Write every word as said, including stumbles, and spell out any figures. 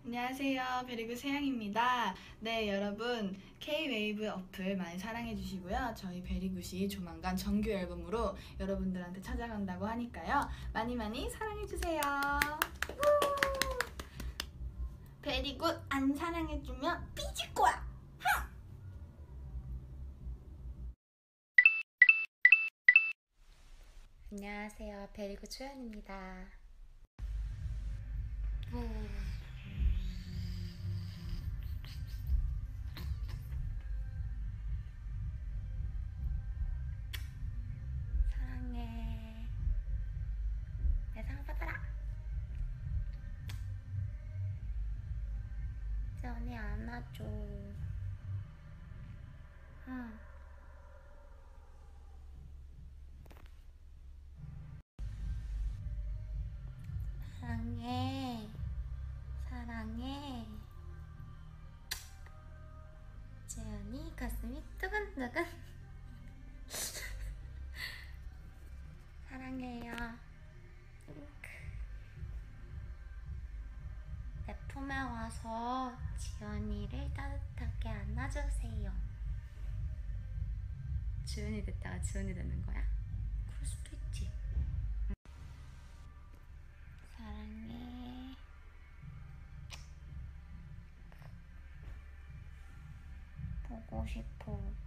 안녕하세요. 베리그 세영입니다. 네, 여러분 K-웨이브 어플 많이 사랑해 주시고요. 저희 베리굿이 조만간 정규 앨범으로 여러분들한테 찾아간다고 하니까요. 많이 많이 사랑해 주세요. 베리굿 안 사랑해 주면 삐질 거야. 안녕하세요. 베리굿 초연입니다. 사랑해. 내 사랑 받아라. 지연이 안아줘. 응. 사랑해. 사랑해. 지연이 가슴이 뜨근뜨근. 사랑해요. 내 품에 와서 지연이를 따뜻하게 안아주세요. 지연이 됐다가 지연이 되는 거야? 그럴 수도 있지. 사랑해. 보고 싶어.